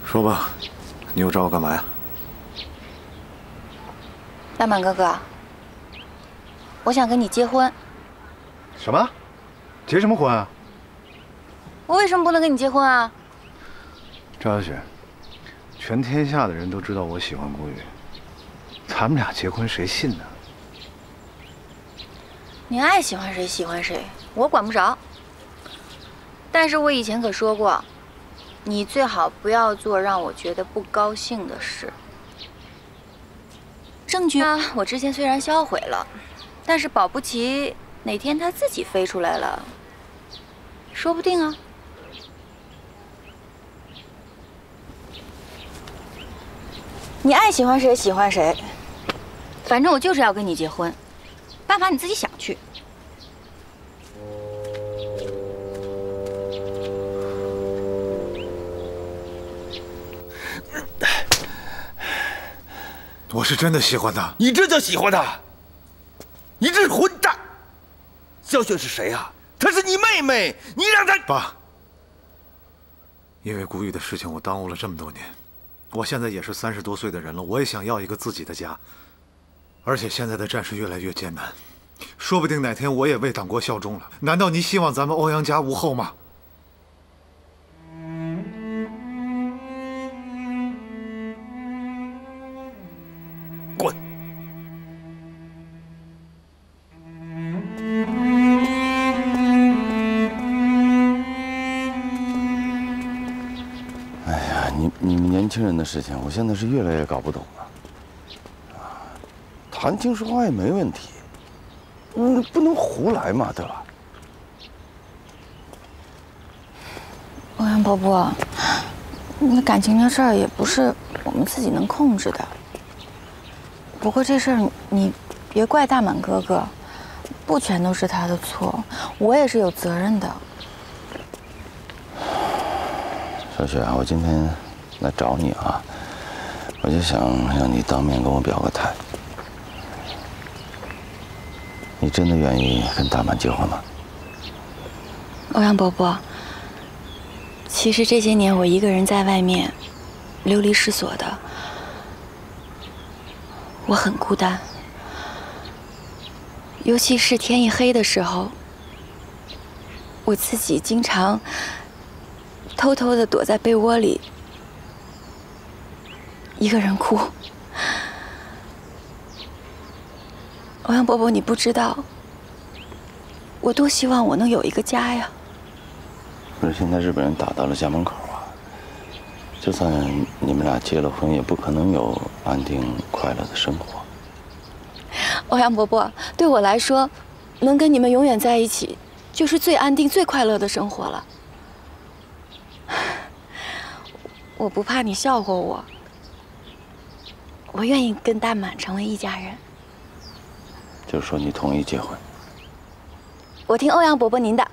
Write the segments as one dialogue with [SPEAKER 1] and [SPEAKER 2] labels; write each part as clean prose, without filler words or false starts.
[SPEAKER 1] 说吧，你又找我干嘛呀？
[SPEAKER 2] 大满哥哥，我想跟你结婚。
[SPEAKER 1] 什么？结什么婚啊？
[SPEAKER 2] 我为什么不能跟你结婚啊？
[SPEAKER 1] 赵小雪，全天下的人都知道我喜欢顾宇，咱们俩结婚谁信呢？
[SPEAKER 2] 你爱喜欢谁喜欢谁，我管不着。但是我以前可说过，你最好不要做让我觉得不高兴的事。证据啊，我之前虽然销毁了，但是保不齐哪天它自己飞出来了，说不定啊。你爱喜欢谁喜欢谁，反正我就是要跟你结婚，办法你自己想去。
[SPEAKER 1] 我是真的喜欢他。
[SPEAKER 3] 你这叫喜欢他？你这是混蛋！小雪是谁啊？她是你妹妹，你让她……
[SPEAKER 1] 爸，因为顾宇的事情，我耽误了这么多年。我现在也是30多岁的人了，我也想要一个自己的家。而且现在的战事越来越艰难，说不定哪天我也为党国效忠了。难道你希望咱们欧阳家无后吗？
[SPEAKER 3] 滚！
[SPEAKER 4] 哎呀，你们年轻人的事情，我现在是越来越搞不懂了。谈情说爱没问题，不能胡来嘛，对吧？
[SPEAKER 2] 欧阳伯伯，那感情的事儿也不是我们自己能控制的。不过这事儿你别怪大满哥哥，不全都是他的错，我也是有责任的。
[SPEAKER 4] 小雪啊，我今天来找你啊，我就想让你当面跟我表个态。你真的愿意跟大满结婚吗？
[SPEAKER 2] 欧阳伯伯，其实这些年我一个人在外面流离失所的，我很孤单。尤其是天一黑的时候，我自己经常偷偷地躲在被窝里，一个人哭。欧阳伯伯，你不知道，我多希望我能有一个家呀！
[SPEAKER 4] 可是现在日本人打到了家门口啊，就算你们俩结了婚，也不可能有安定快乐的生活。
[SPEAKER 2] 欧阳伯伯，对我来说，能跟你们永远在一起，就是最安定、最快乐的生活了。我不怕你笑话我，我愿意跟大满成为一家人。
[SPEAKER 4] 就是说你同意结婚？
[SPEAKER 2] 我听欧阳伯伯您的。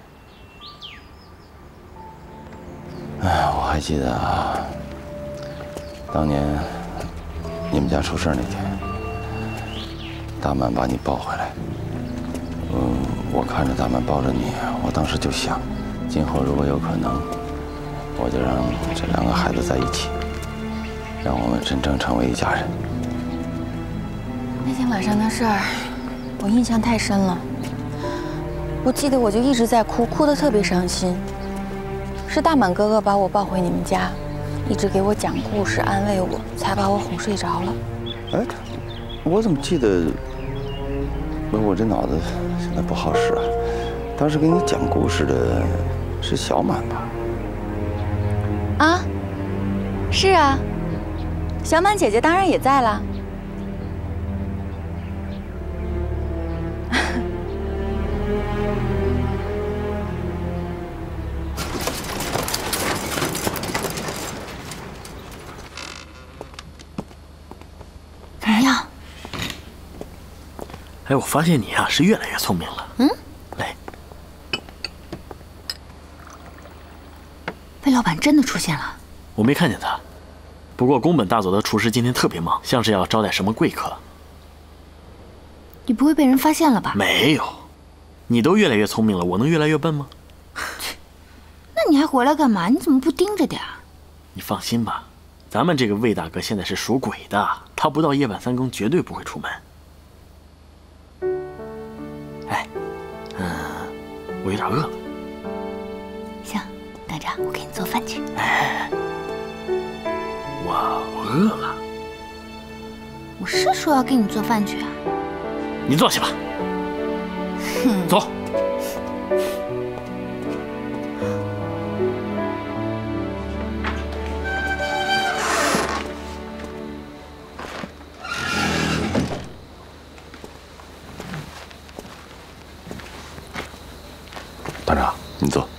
[SPEAKER 4] 哎，我还记得啊，当年你们家出事那天，大满把你抱回来。我看着大满抱着你，我当时就想，今后如果有可能，我就让这2个孩子在一起，让我们真正成为一家人。
[SPEAKER 2] 那天晚上的事儿，我印象太深了。我记得我就一直在哭，哭得特别伤心。是大满哥哥把我抱回你们家，一直给我讲故事安慰我，才把我哄睡着了。
[SPEAKER 4] 哎，我怎么记得？我这脑子现在不好使啊。当时给你讲故事的是小满吧？
[SPEAKER 2] 啊，是啊，小满姐姐当然也在了。怎么样？
[SPEAKER 5] 哎，我发现你啊是越来越聪明了。来，
[SPEAKER 6] 魏老板真的出现了？
[SPEAKER 5] 我没看见他，不过宫本大佐的厨师今天特别忙，像是要招待什么贵客。
[SPEAKER 6] 你不会被人发现了吧？
[SPEAKER 5] 没有，你都越来越聪明了，我能越来越笨吗？
[SPEAKER 6] 那你还回来干嘛？你怎么不盯着点儿？
[SPEAKER 5] 你放心吧，咱们这个魏大哥现在是属鬼的，他不到夜半3更绝对不会出门。哎，我有点饿了。
[SPEAKER 6] 行，等着，我给你做饭去。
[SPEAKER 5] 哎，我饿了。
[SPEAKER 6] 我是说要给你做饭去啊。
[SPEAKER 5] 你坐下吧。走。
[SPEAKER 4] 团长，你坐。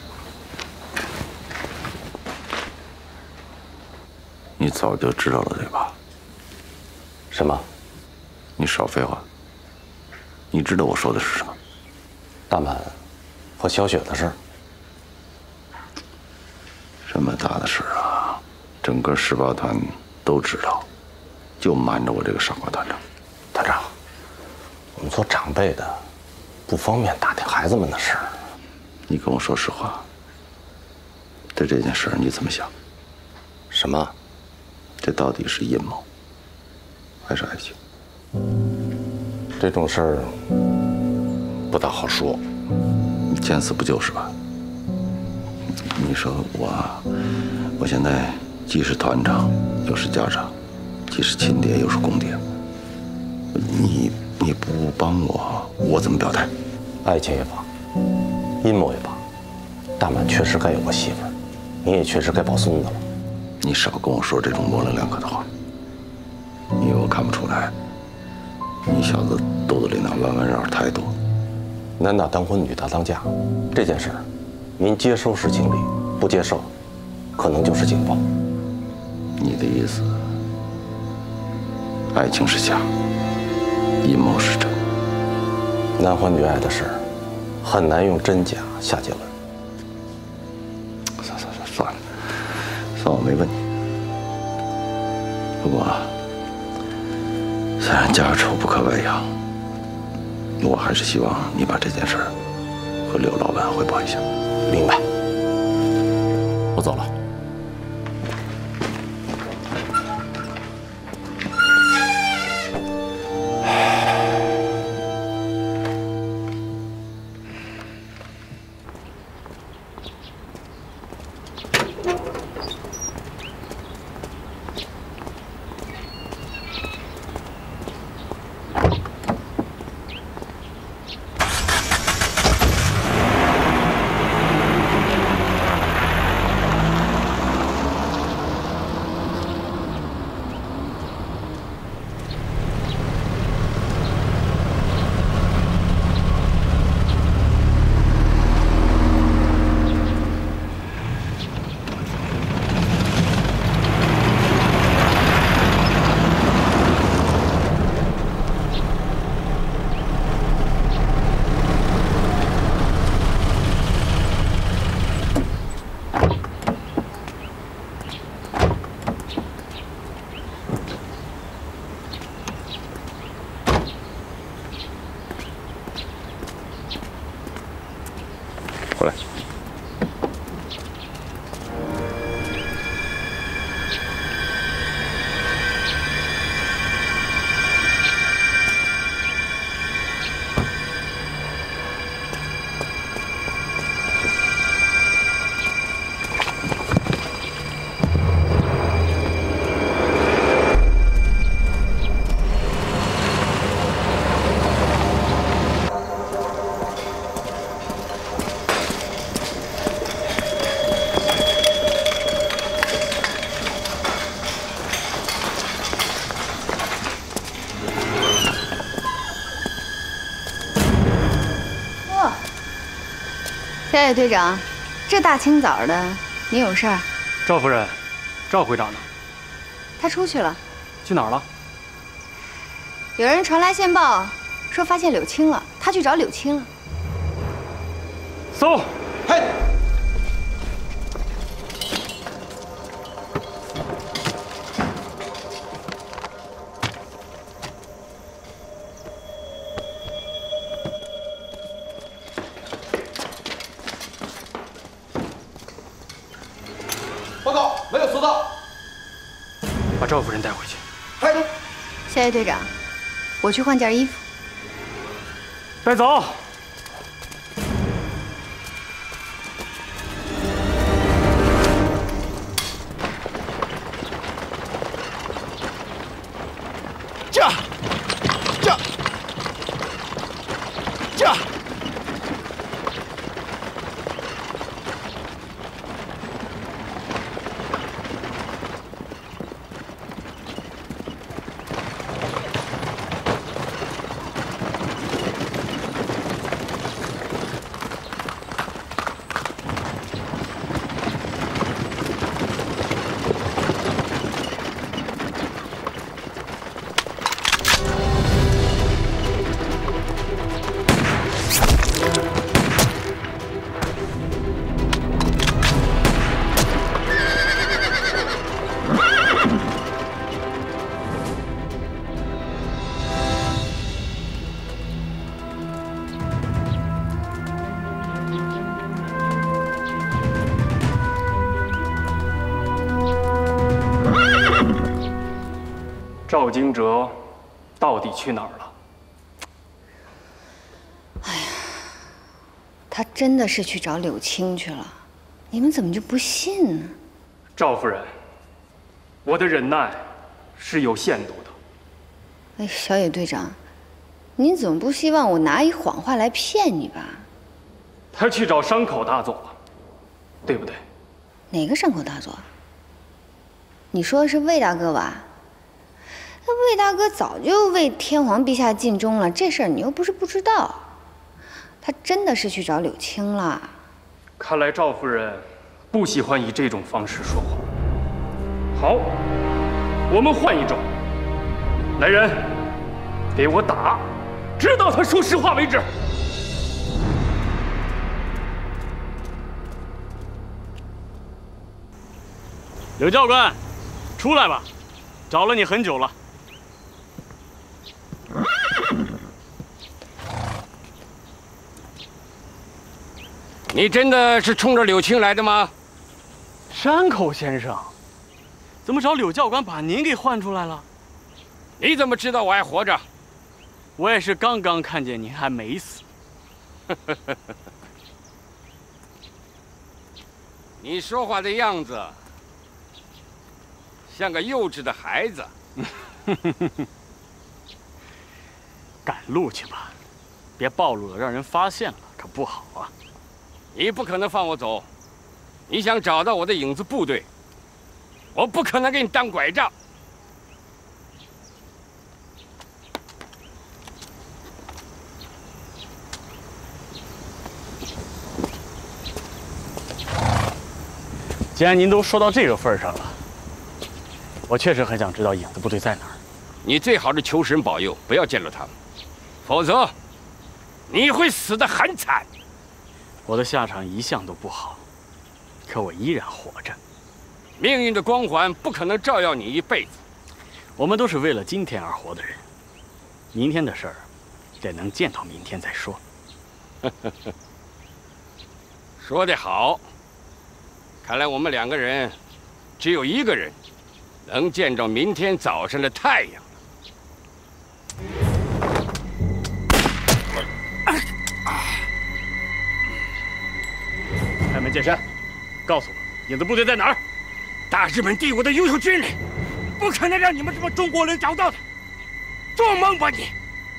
[SPEAKER 4] 你早就知道了对吧？
[SPEAKER 7] 什么？
[SPEAKER 4] 你少废话。你知道我说的是什么？
[SPEAKER 7] 大满和小雪的事儿。
[SPEAKER 4] 这么大的事啊，整个18团都知道，就瞒着我这个傻瓜团长。
[SPEAKER 7] 团长，我们做长辈的不方便打听孩子们的事儿。
[SPEAKER 4] 你跟我说实话，对这件事你怎么想？
[SPEAKER 7] 什么？
[SPEAKER 4] 这到底是阴谋，还是爱情？
[SPEAKER 7] 这种事儿不大好说。
[SPEAKER 4] 你见死不救是吧？你说我现在既是团长，又是家长，既是亲爹，又是公爹。你不帮我怎么表态？
[SPEAKER 7] 爱情也罢，阴谋也罢，大满确实该有个媳妇儿，你也确实该抱孙子了。
[SPEAKER 4] 你少跟我说这种模棱两可的话。你以为我看不出来？你小子肚子里那弯弯绕太多。
[SPEAKER 7] 男大当婚，女大当嫁，这件事儿，您接受是情理，不接受，可能就是警报。
[SPEAKER 4] 你的意思，爱情是假，阴谋是真。
[SPEAKER 7] 男欢女爱的事，很难用真假下结论。
[SPEAKER 4] 算了，我没问你。不过，虽然家丑不可外扬，我还是希望你把这件事和刘老板汇报一下。
[SPEAKER 7] 明白。我走了。
[SPEAKER 4] 过来。
[SPEAKER 2] 小野队长，这大清早的，您有事儿？
[SPEAKER 8] 赵夫人，赵会长呢？
[SPEAKER 2] 他出去了。
[SPEAKER 8] 去哪儿了？
[SPEAKER 2] 有人传来线报，说发现柳青了，他去找柳青了。
[SPEAKER 8] 搜！
[SPEAKER 3] 嘿。报告，没有搜到。
[SPEAKER 8] 赵夫人带回去。
[SPEAKER 6] 小野队长，我去换件衣服。
[SPEAKER 8] 带走。
[SPEAKER 3] 驾！驾！驾！
[SPEAKER 8] 赵惊蛰到底去哪儿了？
[SPEAKER 6] 他真的是去找柳青去了，你们怎么就不信呢？
[SPEAKER 8] 赵夫人，我的忍耐是有限度的。
[SPEAKER 6] 哎，小野队长，您总不希望我拿一谎话来骗你吧？
[SPEAKER 8] 他去找山口大佐了，对不对？
[SPEAKER 6] 哪个山口大佐？你说的是魏大哥吧？那魏大哥早就为天皇陛下尽忠了，这事儿你又不是不知道。他真的是去找柳青了。
[SPEAKER 8] 看来赵夫人不喜欢以这种方式说话。好，我们换一种。来人，给我打，直到他说实话为止。
[SPEAKER 5] 柳教官，出来吧，找了你很久了。
[SPEAKER 9] 你真的是冲着柳青来的吗？
[SPEAKER 5] 山口先生，怎么找柳教官把您给唤出来了？
[SPEAKER 9] 你怎么知道我还活着？
[SPEAKER 5] 我也是刚刚看见您还没死。
[SPEAKER 9] 你说话的样子像个幼稚的孩子。
[SPEAKER 5] 赶路去吧，别暴露了，让人发现了可不好啊。
[SPEAKER 9] 你不可能放我走，你想找到我的影子部队，我不可能给你当拐杖。
[SPEAKER 5] 既然您都说到这个份上了，我确实很想知道影子部队在哪儿。
[SPEAKER 9] 你最好是求神保佑，不要见着他们，否则你会死得很惨。
[SPEAKER 5] 我的下场一向都不好，可我依然活着。
[SPEAKER 9] 命运的光环不可能照耀你一辈子。
[SPEAKER 5] 我们都是为了今天而活的人，明天的事儿，得能见到明天再说。
[SPEAKER 9] 说得好，看来我们两个人，只有一个人能见着明天早上的太阳。
[SPEAKER 5] 开门见山，告诉我，影子部队在哪儿？
[SPEAKER 9] 大日本帝国的优秀军人，不可能让你们这帮中国人找到的。做梦吧你！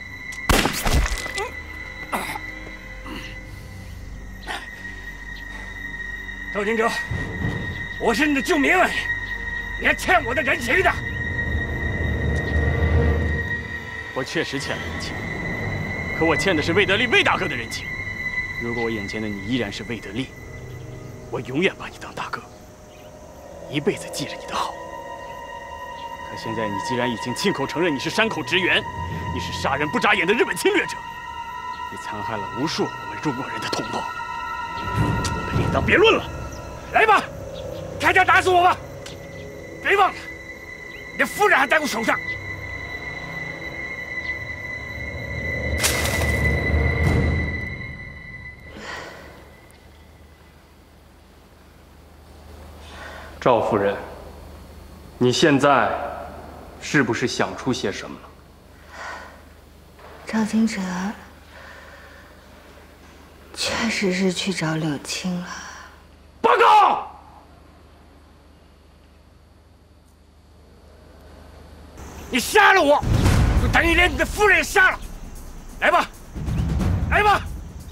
[SPEAKER 9] 赵金蛰，我是你的救命恩人，你还欠我的人情的。
[SPEAKER 5] 我确实欠了人情，可我欠的是魏德利魏大哥的人情。如果我眼前的你依然是魏德利，我永远把你当大哥，一辈子记着你的好。可现在你既然已经亲口承认你是山口直元，你是杀人不眨眼的日本侵略者，你残害了无数我们中国人的同胞，我们另当别论了。
[SPEAKER 9] 来吧，开枪打死我吧！别忘了，你的夫人还在我手上。
[SPEAKER 8] 赵夫人，你现在是不是想出些什么了？
[SPEAKER 6] 赵金哲确实是去找柳青了。
[SPEAKER 9] 报告！你杀了我，就等于连你的夫人也杀了。来吧，来吧！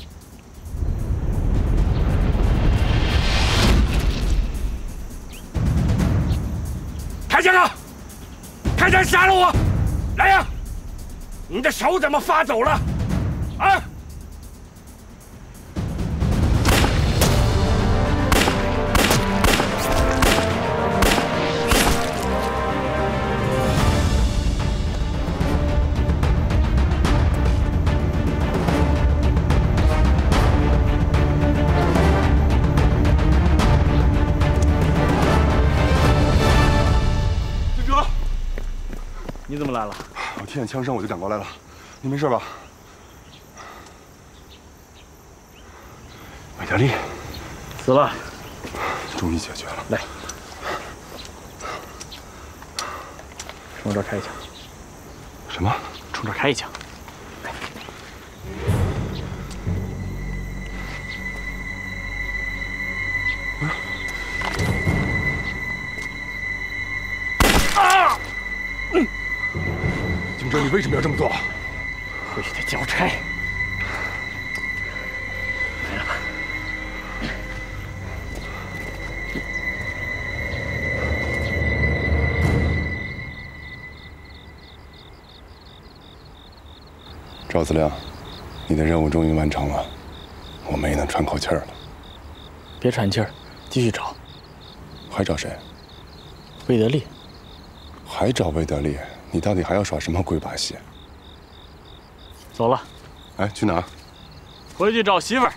[SPEAKER 9] 开枪啊！开枪杀了我！来呀！你的手怎么发抖了？啊！
[SPEAKER 5] 你怎么来了？
[SPEAKER 10] 我听见枪声我就赶过来了。你没事吧？韦德利
[SPEAKER 5] 死了，
[SPEAKER 10] 终于解决了。
[SPEAKER 5] 来，冲这儿开一枪。
[SPEAKER 10] 什么？
[SPEAKER 5] 冲这儿开一枪。
[SPEAKER 10] 金哲，你为什么要这么做？
[SPEAKER 5] 回去得交差。来了吧。
[SPEAKER 10] 赵子亮，你的任务终于完成了，我们也能喘口气儿了。
[SPEAKER 5] 别喘气儿，继续找。
[SPEAKER 10] 还找谁？
[SPEAKER 5] 魏德利。
[SPEAKER 10] 还找魏德利？你到底还要耍什么鬼把戏？
[SPEAKER 5] 走了。
[SPEAKER 10] 哎，去哪儿？
[SPEAKER 5] 回去找媳妇儿。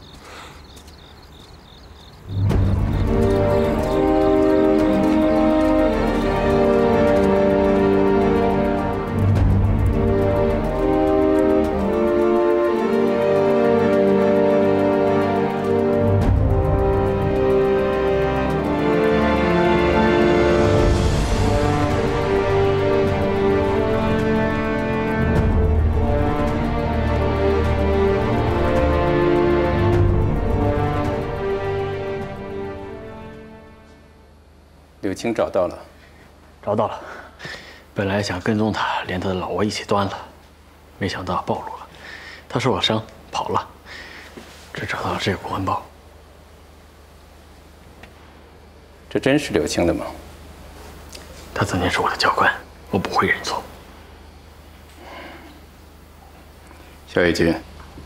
[SPEAKER 11] 柳青找到了，
[SPEAKER 5] 找到了。本来想跟踪他，连他的老窝一起端了，没想到暴露了。他受了伤，跑了。只找到了这个公文包。
[SPEAKER 11] 这真是柳青的吗？
[SPEAKER 5] 他曾经是我的教官，我不会认错。
[SPEAKER 11] 肖野军，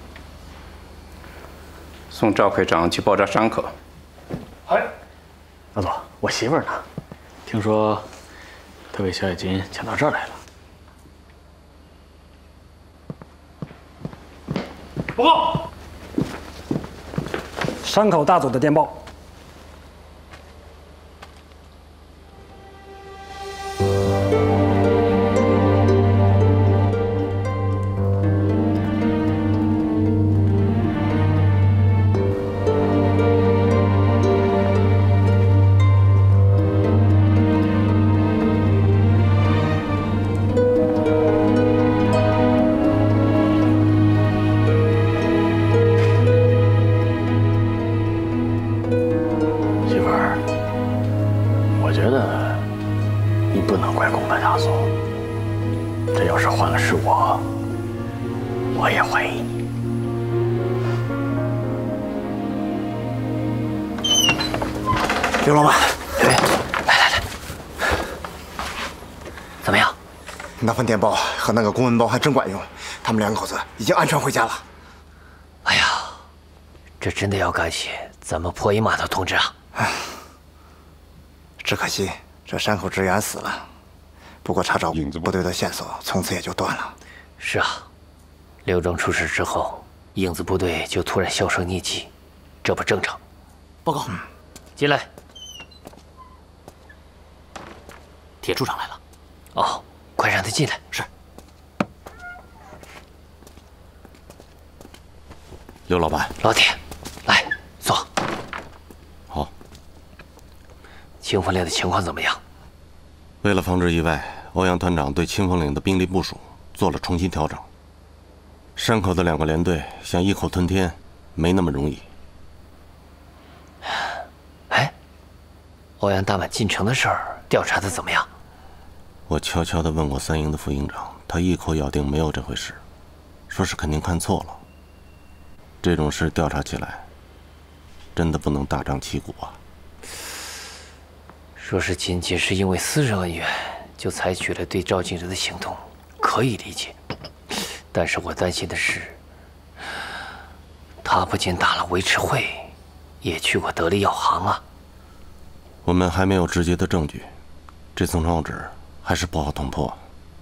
[SPEAKER 11] 送赵会长去包扎伤口。
[SPEAKER 5] 哎，老总，我媳妇儿呢？听说她被小野军抢到这儿来了。
[SPEAKER 8] 报告，山口大佐的电报。
[SPEAKER 5] 我也怀疑你。
[SPEAKER 1] 刘老板，
[SPEAKER 12] 来，怎么样？
[SPEAKER 13] 那份电报和那个公文包还真管用，他们两口子已经安全回家了。
[SPEAKER 12] 哎呀，这真的要感谢咱们破衣码头同志啊！
[SPEAKER 13] 只可惜这山口直元死了，不过查找部队的线索从此也就断了。
[SPEAKER 12] 是啊，刘正出事之后，影子部队就突然销声匿迹，这不正常。
[SPEAKER 14] 报告，
[SPEAKER 12] 进来。
[SPEAKER 14] 铁处长来了。
[SPEAKER 12] 哦，快让他进来。
[SPEAKER 14] 是。
[SPEAKER 4] 刘老板，
[SPEAKER 12] 老铁，来坐。
[SPEAKER 4] 好。
[SPEAKER 12] 清风连的情况怎么样？
[SPEAKER 4] 为了防止意外，
[SPEAKER 7] 欧阳团长对清风岭的兵力部署做了重新调整。山口的2个连队想一口吞天，没那么容易。
[SPEAKER 12] 哎，欧阳大满进城的事儿调查的怎么样？
[SPEAKER 7] 我悄悄地问过3营的副营长，他一口咬定没有这回事，说是肯定看错了。这种事调查起来，真的不能大张旗鼓啊。
[SPEAKER 12] 说是仅仅是因为私人恩怨，就采取了对赵敬哲的行动，可以理解。但是我担心的是，他不仅打了维持会，也去过得力药行啊。
[SPEAKER 7] 我们还没有直接的证据，这层窗户纸还是不好捅破。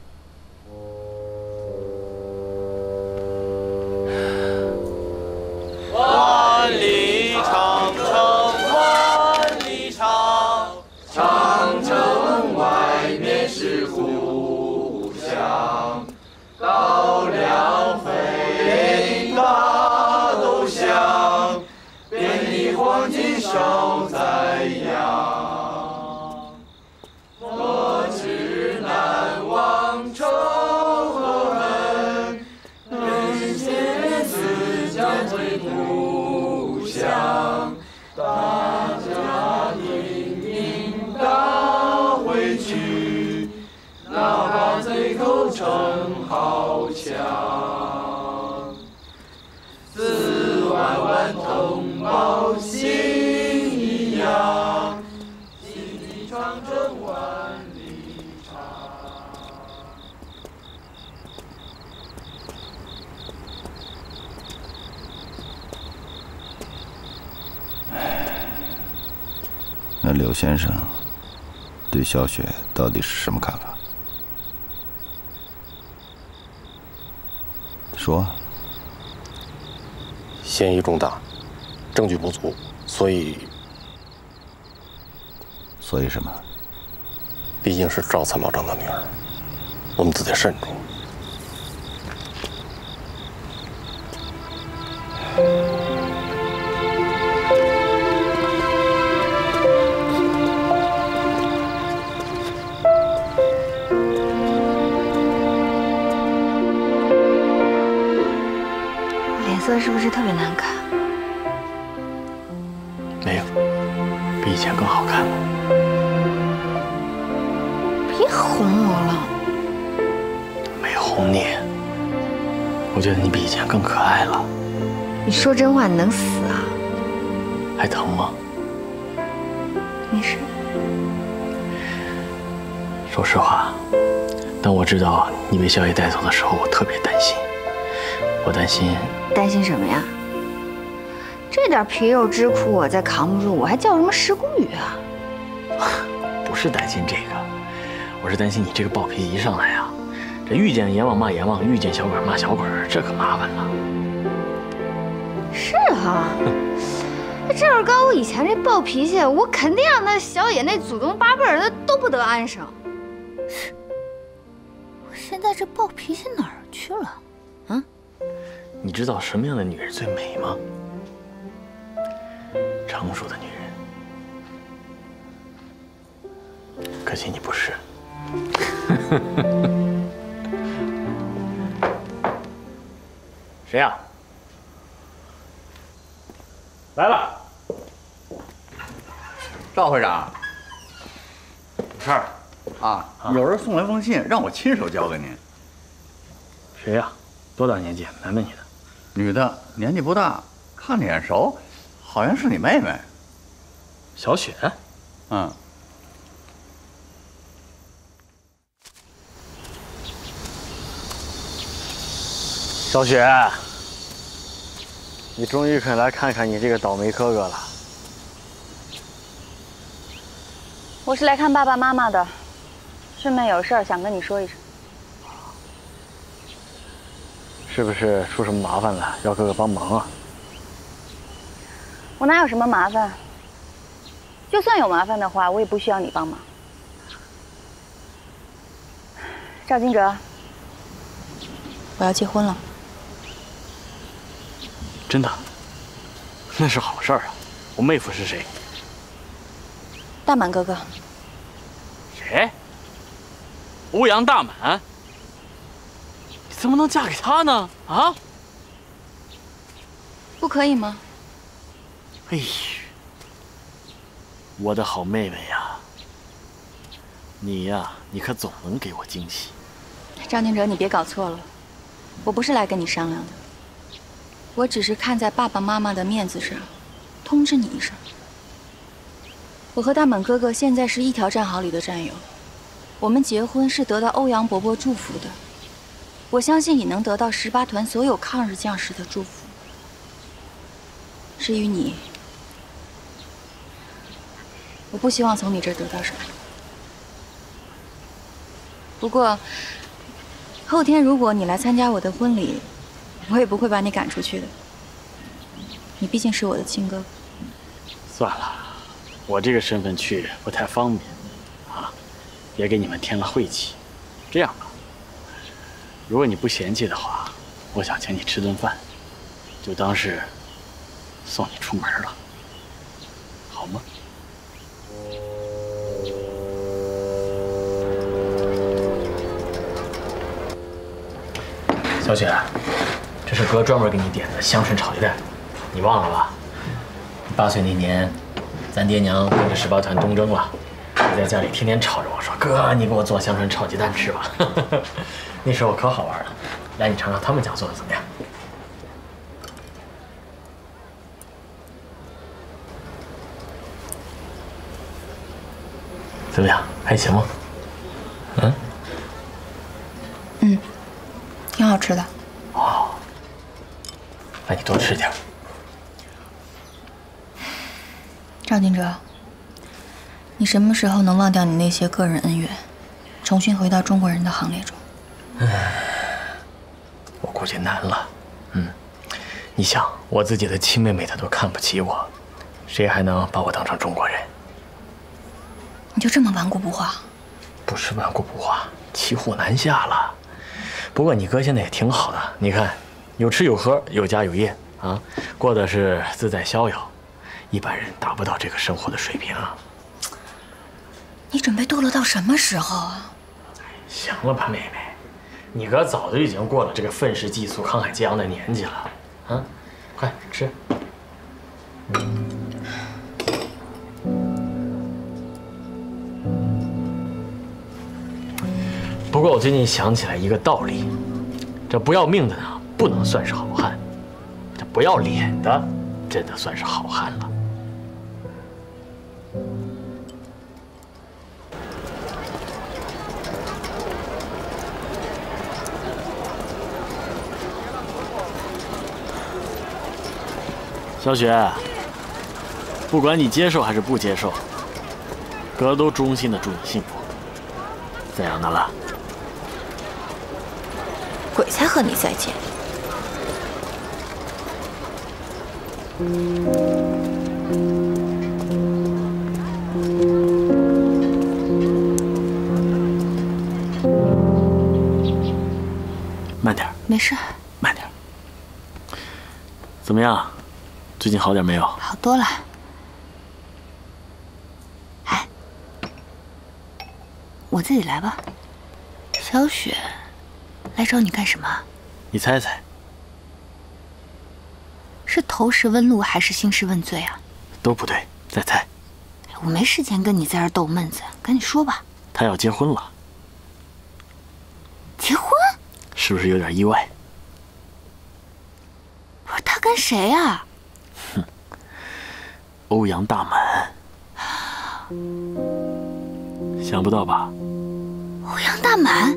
[SPEAKER 15] 万里长城万里长，长城外面是故乡。高粱飞，大豆香，遍地黄金手在扬。我只难忘仇和恨，人间自将回故乡。大家应应打回去，哪怕最后城好强。4万万同胞心一样，齐齐长征万里长。
[SPEAKER 4] 那柳先生对小雪到底是什么看法？说。
[SPEAKER 7] 嫌疑重大，证据不足，所以
[SPEAKER 4] 什么？
[SPEAKER 7] 毕竟是赵参谋长的女儿，我们自得慎重。
[SPEAKER 6] 脸色是不是特别难看？
[SPEAKER 5] 没有，比以前更好看了。
[SPEAKER 6] 别哄我了。
[SPEAKER 5] 没哄你，我觉得你比以前更可爱了。
[SPEAKER 6] 你说真话，你能死啊？
[SPEAKER 5] 还疼吗？
[SPEAKER 6] 没事。
[SPEAKER 5] 说实话，当我知道你被萧爷带走的时候，我特别担心。我担心。
[SPEAKER 6] 担心什么呀？这点皮肉之苦我再扛不住，我还叫什么石谷雨啊？
[SPEAKER 5] 不是担心这个，我是担心你这个暴脾气一上来啊，这遇见阎王骂阎王，遇见小鬼骂小鬼，这可麻烦了。
[SPEAKER 6] 是哈，这要是搁我以前这暴脾气，我肯定让那小野那祖宗8辈儿都不得安生。我现在这暴脾气哪儿去了？啊？
[SPEAKER 5] 你知道什么样的女人最美吗？成熟的女人。可惜你不是。谁呀？来了。
[SPEAKER 16] 赵会长。
[SPEAKER 5] 有事儿
[SPEAKER 16] 啊？有人送来封信，让我亲手交给您。
[SPEAKER 5] 谁呀？多大年纪？男的女的？
[SPEAKER 16] 女的，年纪不大，看着眼熟，好像是你妹妹。
[SPEAKER 5] 小雪。
[SPEAKER 16] 嗯。
[SPEAKER 5] 小雪，你终于肯来看看你这个倒霉哥哥了。
[SPEAKER 2] 我是来看爸爸妈妈的，顺便有事儿想跟你说一声。
[SPEAKER 5] 是不是出什么麻烦了？要哥哥帮忙啊？
[SPEAKER 2] 我哪有什么麻烦？就算有麻烦的话，我也不需要你帮忙。赵金哲，我要结婚了。
[SPEAKER 5] 真的？那是好事儿啊！我妹夫是谁？
[SPEAKER 2] 大满哥哥。
[SPEAKER 5] 谁？ 欧阳大满，你怎么能嫁给他呢？啊？
[SPEAKER 2] 不可以吗？
[SPEAKER 5] 哎呀，我的好妹妹呀，你呀，你可总能给我惊喜。
[SPEAKER 2] 赵宁哲，你别搞错了，我不是来跟你商量的，我只是看在爸爸妈妈的面子上，通知你一声。我和大满哥哥现在是一条战壕里的战友，我们结婚是得到欧阳伯伯祝福的，我相信你能得到18团所有抗日将士的祝福。至于你，我不希望从你这儿得到什么。不过，后天如果你来参加我的婚礼，我也不会把你赶出去的。你毕竟是我的亲哥哥。
[SPEAKER 5] 算了，我这个身份去不太方便，啊，也给你们添了晦气。这样吧，如果你不嫌弃的话，我想请你吃顿饭，就当是送你出门了，好吗？小雪，这是哥专门给你点的香椿炒鸡蛋，你忘了吧？8岁那年，咱爹娘跟着18团东征了，你在家里天天吵着我说：“哥，你给我做香椿炒鸡蛋吃吧。”那时候可好玩了。来，你尝尝他们家做的怎么样？怎么样？还行吗？
[SPEAKER 2] 挺好吃的。
[SPEAKER 5] 哦，那你多吃点。
[SPEAKER 2] 赵金哲，你什么时候能忘掉你那些个人恩怨，重新回到中国人的行列中？
[SPEAKER 5] 我估计难了。你想，我自己的亲妹妹她都看不起我，谁还能把我当成中国人？
[SPEAKER 2] 你就这么顽固不化？
[SPEAKER 5] 不是顽固不化，骑虎难下了。不过你哥现在也挺好的，你看，有吃有喝，有家有业啊，过的是自在逍遥，一般人达不到这个生活的水平。
[SPEAKER 2] 你准备堕落到什么时候啊？
[SPEAKER 5] 行了吧，妹妹，你哥早就已经过了这个愤世嫉俗、慷慨激昂的年纪了，啊，快吃。不过我最近想起来一个道理，这不要命的呢，不能算是好汉；这不要脸的，真的算是好汉了。小雪，不管你接受还是不接受，哥都衷心的祝你幸福。再让他了。
[SPEAKER 2] 鬼才和你再见！
[SPEAKER 5] 慢点。
[SPEAKER 2] 没事。
[SPEAKER 5] 慢点。怎么样？最近好点没有？
[SPEAKER 2] 好多了。哎，我自己来吧。小雪来找你干什么？
[SPEAKER 5] 你猜猜。
[SPEAKER 2] 是投石问路还是兴师问罪啊？
[SPEAKER 5] 都不对，再猜。
[SPEAKER 2] 我没时间跟你在这儿逗闷子，赶紧说吧。
[SPEAKER 5] 他要结婚了。
[SPEAKER 2] 结婚？
[SPEAKER 5] 是不是有点意外？
[SPEAKER 2] 不是，他跟谁啊？
[SPEAKER 5] 哼，欧阳大满。想不到吧？
[SPEAKER 2] 欧阳大满？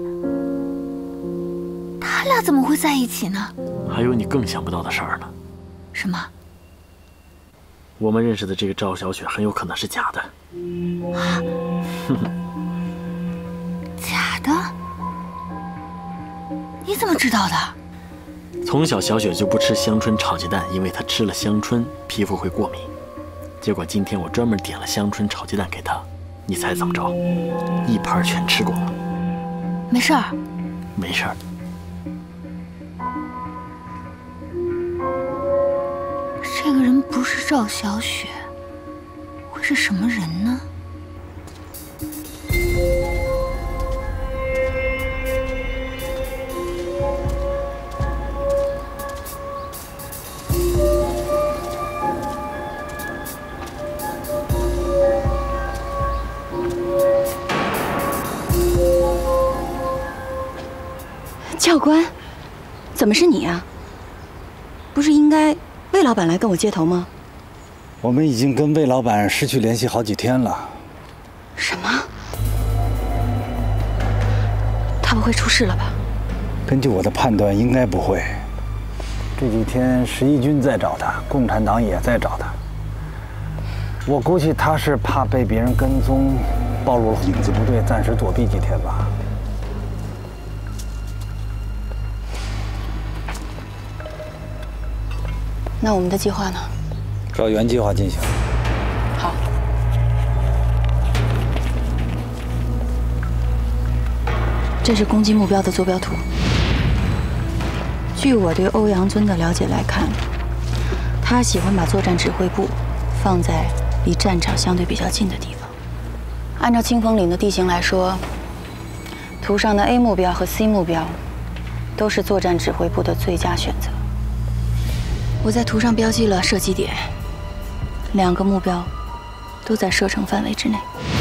[SPEAKER 2] 他俩怎么会在一起呢？
[SPEAKER 5] 还有你更想不到的事儿呢。
[SPEAKER 2] 什么？
[SPEAKER 5] 我们认识的这个赵小雪很有可能是假的。
[SPEAKER 2] 啊？假的？你怎么知道的？
[SPEAKER 5] 从小小雪就不吃香椿炒鸡蛋，因为她吃了香椿皮肤会过敏。结果今天我专门点了香椿炒鸡蛋给她，你猜怎么着？一盘全吃光了。
[SPEAKER 2] 没事儿。
[SPEAKER 5] 没事儿。
[SPEAKER 2] 这个人不是赵小雪，会是什么人呢？ 教官，怎么是你啊？不是应该魏老板来跟我接头吗？
[SPEAKER 17] 我们已经跟魏老板失去联系好几天了。
[SPEAKER 2] 什么？他不会出事了吧？
[SPEAKER 17] 根据我的判断，应该不会。这几天11军在找他，共产党也在找他。我估计他是怕被别人跟踪，暴露了影子部队，暂时躲避几天吧。
[SPEAKER 2] 那我们的计划呢？
[SPEAKER 17] 照原计划进行。
[SPEAKER 2] 好。这是攻击目标的坐标图。据我对欧阳尊的了解来看，他喜欢把作战指挥部放在离战场相对比较近的地方。按照清风岭的地形来说，图上的 A 目标和 C 目标都是作战指挥部的最佳选择。我在图上标记了射击点，2个目标都在射程范围之内。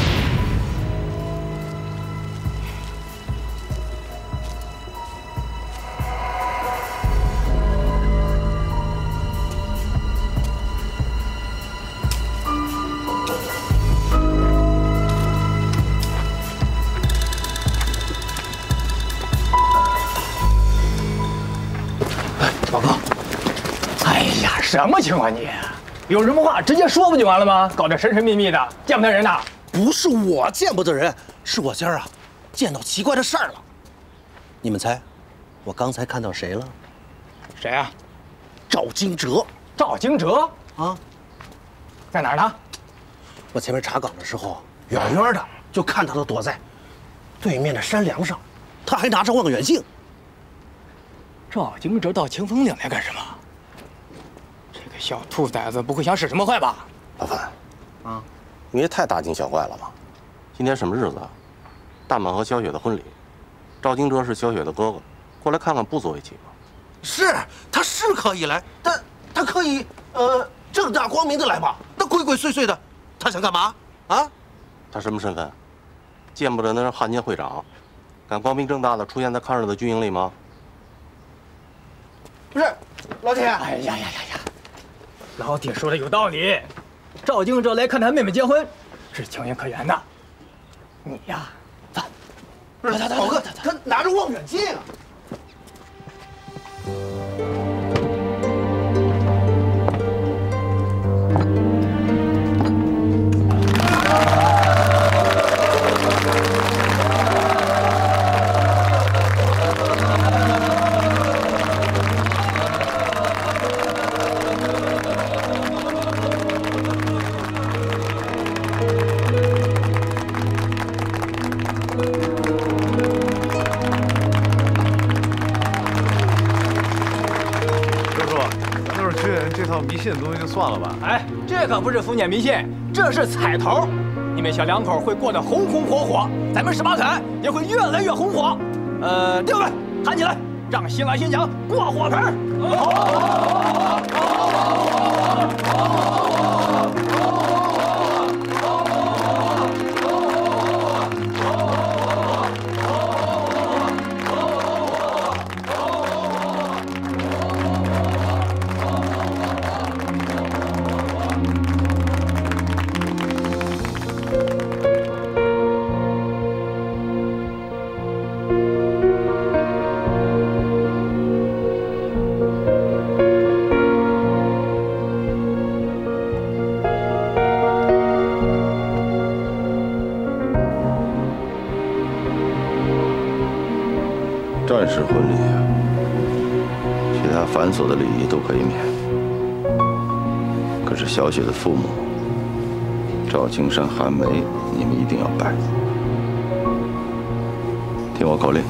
[SPEAKER 18] 什么情况你？有什么话直接说不就完了吗？搞得神神秘秘的，见不得人呐！
[SPEAKER 19] 不是我见不得人，是我今儿啊见到奇怪的事儿了。你们猜，我刚才看到谁了？
[SPEAKER 18] 谁啊？
[SPEAKER 19] 赵金哲。
[SPEAKER 18] 赵金哲
[SPEAKER 19] 啊，
[SPEAKER 18] 在哪儿呢？
[SPEAKER 19] 我前面查岗的时候，远远的就看到他躲在对面的山梁上，他还拿着望远镜。
[SPEAKER 18] 赵金哲到清风岭来干什么？小兔崽子不会想使什么坏吧？
[SPEAKER 7] 老范，啊，你也太大惊小怪了吧？今天什么日子啊？大满和小雪的婚礼，赵金哲是小雪的哥哥，过来看看不足为奇吗？
[SPEAKER 19] 是，他是可以来，但他可以正大光明的来吗？那鬼鬼祟祟的，他想干嘛？啊？
[SPEAKER 7] 他什么身份？见不得那是汉奸会长，敢光明正大的出现在抗日的军营里吗？
[SPEAKER 19] 不是，老铁。
[SPEAKER 18] 哎呀！老铁说的有道理，赵金哲来看他妹妹结婚，是情有可原的。你呀，走。
[SPEAKER 19] 不是，宝哥，他拿着望远镜啊。
[SPEAKER 1] 迷信的东西就算了吧。
[SPEAKER 18] 哎，这可不是封建迷信，这是彩头。你们小两口会过得红红火火，咱们18团也会越来越红火。弟兄们，喊起来，让新郎新娘过火盆！
[SPEAKER 4] 战士婚礼啊，其他繁琐的礼仪都可以免，可是小雪的父母赵青山、韩梅，你们一定要拜。听我口令，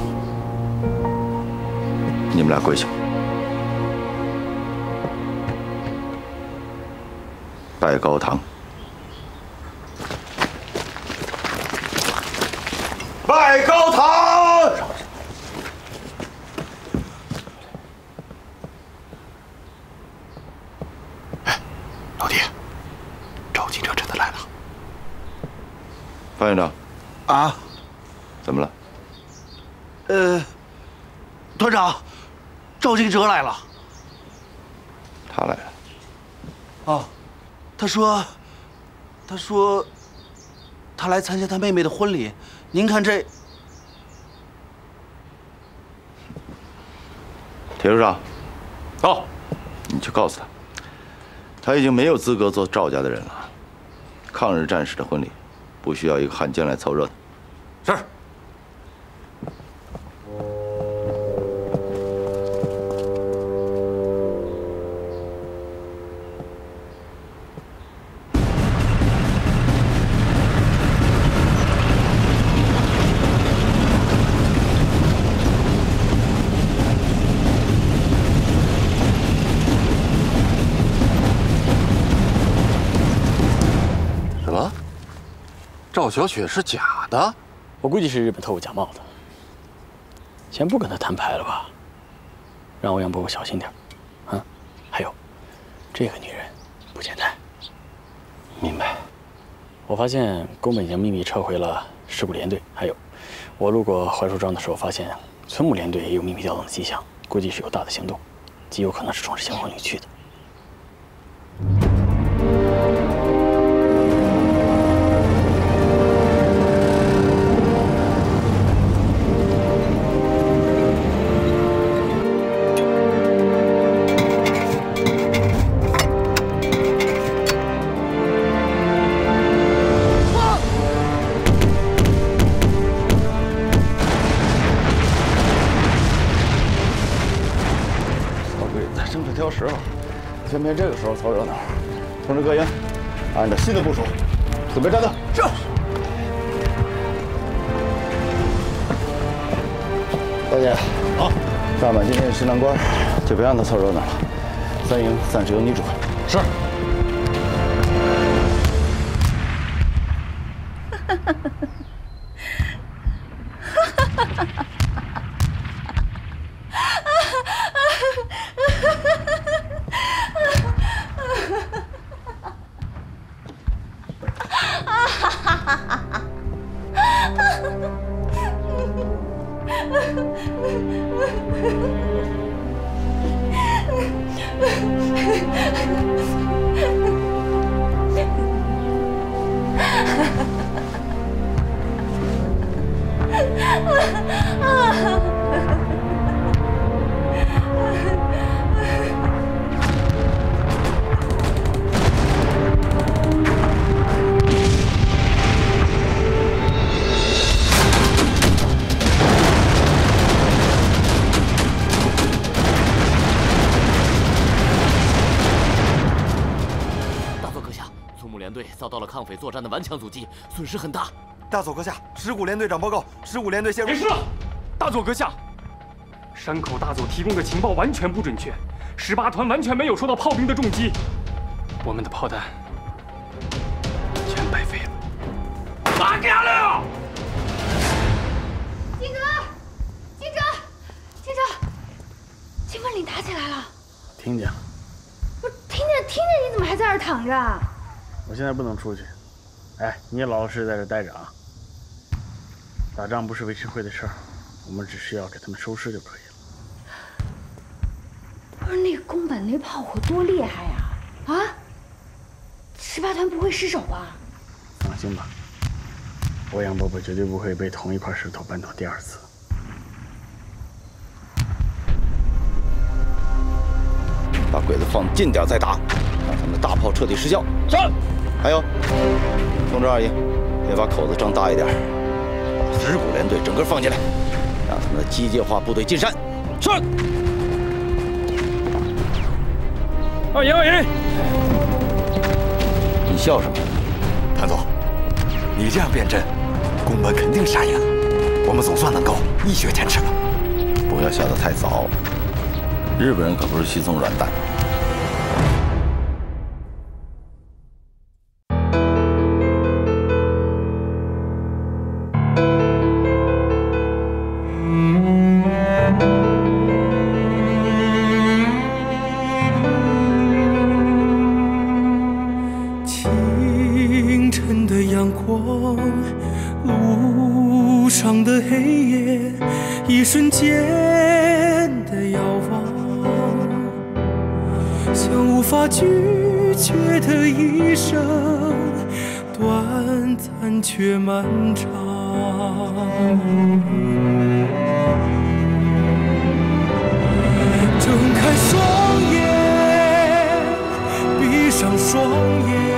[SPEAKER 4] 你们俩跪下，拜高堂。
[SPEAKER 19] 拜高堂！
[SPEAKER 1] 老弟，赵金哲真的来了。
[SPEAKER 4] 范院长，
[SPEAKER 19] 啊，
[SPEAKER 4] 怎么了？
[SPEAKER 19] 团长，赵敬哲来了。
[SPEAKER 4] 他来了。
[SPEAKER 19] 哦，他说他来参加他妹妹的婚礼。您看这。
[SPEAKER 4] 铁处长，
[SPEAKER 8] 到，
[SPEAKER 4] 你去告诉他，他已经没有资格做赵家的人了。抗日战士的婚礼，不需要一个汉奸来凑热闹。
[SPEAKER 8] 是。
[SPEAKER 7] 赵小雪是假的，
[SPEAKER 5] 我估计是日本特务假冒的。先不跟他摊牌了吧，让欧阳伯伯小心点，啊！还有，这个女人不简单。
[SPEAKER 7] 明白。
[SPEAKER 5] 我发现宫本已经秘密撤回了石鼓联队，还有，我路过槐树庄的时候，发现村木联队也有秘密调动的迹象，估计是有大的行动，极有可能是冲着咸丰岭去的。
[SPEAKER 4] 偏偏这个时候凑热闹，通知各营，按照新的部署，准备战斗。是。大姐，好，大满今天是新郎官，就别让他凑热闹了。三营暂时由你主。是。
[SPEAKER 14] 抗匪作战的顽强阻击，损失很大。
[SPEAKER 20] 大佐阁下，石鼓联队长报告，石鼓联队陷入。
[SPEAKER 8] 没事了，大佐阁下，山口大佐提供的情报完全不准确，18团完全没有受到炮兵的重击，我们的炮弹全白费了。打给阿亮！
[SPEAKER 6] 金哲，金哲，金哲，金凤岭打起来了。
[SPEAKER 5] 听见了。
[SPEAKER 6] 我听见，你怎么还在这儿躺着？
[SPEAKER 5] 我现在不能出去，哎，你也老老实实在这待着啊。打仗不是维持会的事儿，我们只需要给他们收尸就可以了。
[SPEAKER 6] 不是那个宫本那炮火多厉害呀！啊，18团不会失手吧？
[SPEAKER 5] 放心吧，欧阳伯伯绝对不会被同一块石头绊倒第二次。
[SPEAKER 4] 把鬼子放近点再打，让他们的大炮彻底失效。是。还有，通知二营，别把口子张大一点，把石鼓联队整个放进来，让他们的机械化部队进山。是。
[SPEAKER 8] 二营，
[SPEAKER 4] 你笑什么？
[SPEAKER 20] 谭总，你这样变阵，宫本肯定傻眼了。我们总算能够一雪前耻了。
[SPEAKER 4] 不要笑得太早，日本人可不是稀松软蛋。
[SPEAKER 15] 路上的黑夜，一瞬间法拒绝的一生，短暂却漫长。睁开双眼，闭上双眼，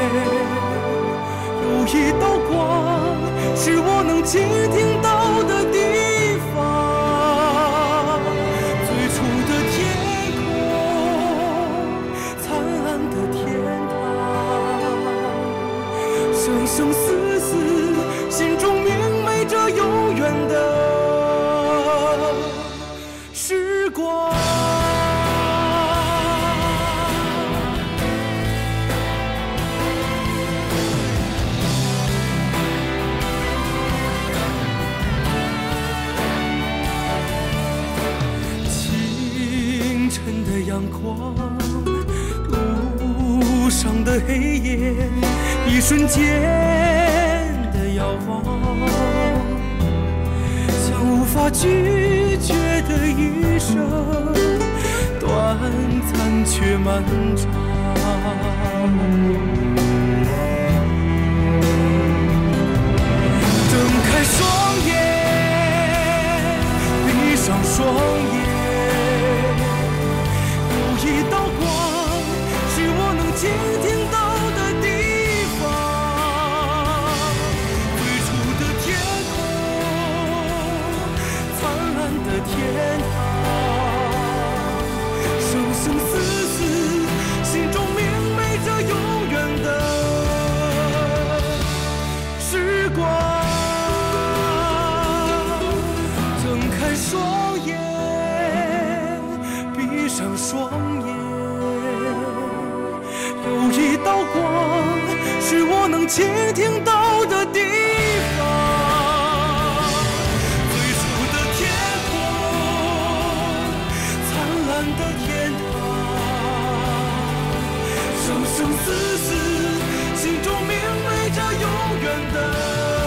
[SPEAKER 15] 有一道光，是我能倾听到的地方。最初的天空，灿烂的天堂，生生死死，心中明媚着永远的时光。清晨的阳光，路上的黑夜，一瞬间的遥望，像无法拒绝的一生，短暂却漫长。睁开双眼，闭上双眼，有一道光，是我能倾听到的地方。最初的天空，灿烂的天堂，生生死死，心中明媚着永远的时光。睁开双眼，闭上双眼，有一道光，是我能倾听到的地方。最初的天空，灿烂的天堂，生生死死，心中明媚着永远的